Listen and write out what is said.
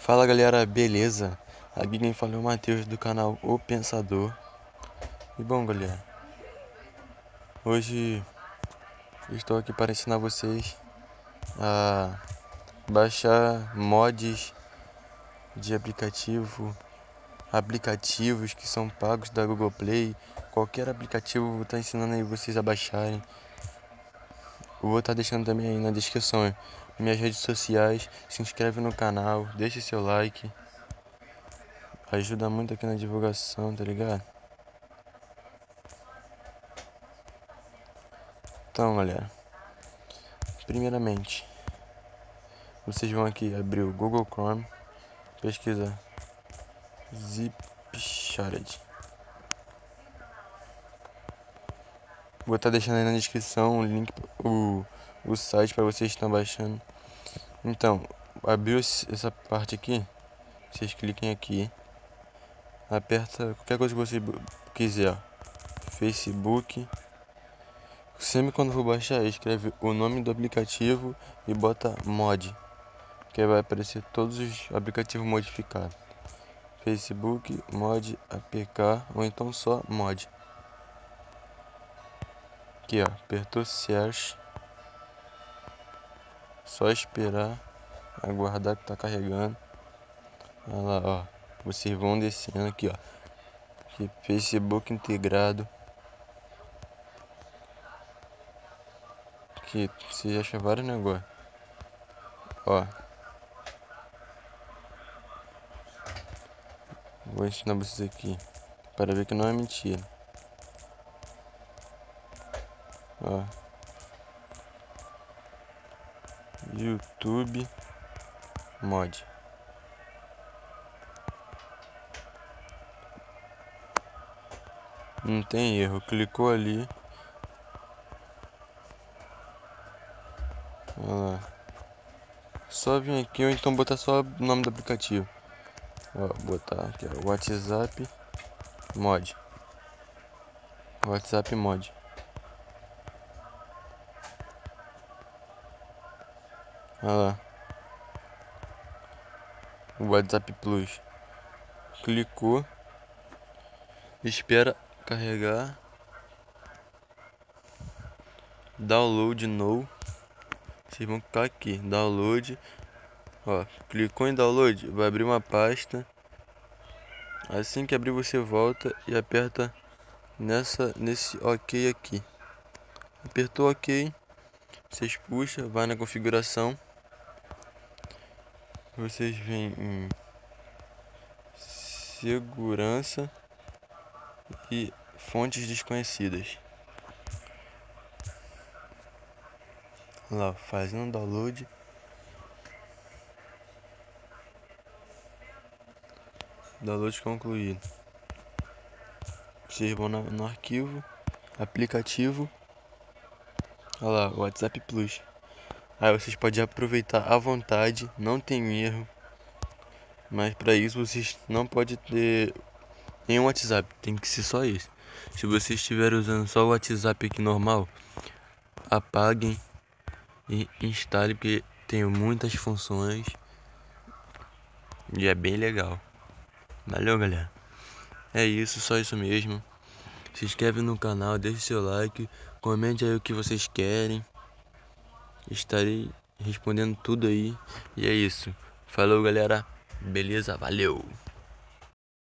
Fala galera, beleza? Aqui quem fala é o Matheus do canal O Pensador. E bom galera, hoje estou aqui para ensinar vocês a baixar mods de aplicativos que são pagos da Google Play. Qualquer aplicativo eu vou estar ensinando aí vocês a baixarem. Eu vou estar deixando também aí na descrição minhas redes sociais. Se inscreve no canal, deixa seu like. Ajuda muito aqui na divulgação, tá ligado? Então galera, primeiramente vocês vão aqui abrir o Google Chrome, pesquisa ZipShared. Vou estar deixando aí na descrição o link, o site para vocês estão baixando. Então, abriu essa parte aqui, vocês cliquem aqui, aperta qualquer coisa que você quiser, ó. Facebook. Sempre quando for baixar, escreve o nome do aplicativo e bota mod, que vai aparecer todos os aplicativos modificados. Facebook, mod, APK, ou então só mod. Aqui ó, apertou search, só esperar, aguardar que tá carregando. Olha lá, ó, vocês vão descendo aqui ó, aqui, Facebook integrado. Aqui você acha vários negócios, ó. Vou ensinar vocês aqui para ver que não é mentira. Ó, YouTube mod. Não tem erro, clicou ali. Olha lá. Só vir aqui ou então botar só o nome do aplicativo. Ó, botar aqui ó, WhatsApp mod. WhatsApp mod. Olha lá. O WhatsApp Plus. Clicou. Espera carregar. Download no. Vocês vão clicar aqui. Download. Ó, clicou em download. Vai abrir uma pasta. Assim que abrir você volta e aperta nesse OK aqui. Apertou OK. Vocês puxam, vai na configuração. Vocês vêm em segurança e fontes desconhecidas. Lá, fazendo download. Download concluído. Vocês vão no arquivo, aplicativo. Olha lá, WhatsApp Plus. Aí vocês podem aproveitar à vontade, não tem erro. Mas para isso vocês não podem ter nenhum WhatsApp, tem que ser só isso. Se vocês estiverem usando só o WhatsApp aqui normal, apaguem e instalem, porque tem muitas funções e é bem legal. Valeu galera, é isso, só isso mesmo. Se inscreve no canal, deixe seu like, comente aí o que vocês querem. Estarei respondendo tudo aí. E é isso. Falou galera, beleza? Valeu!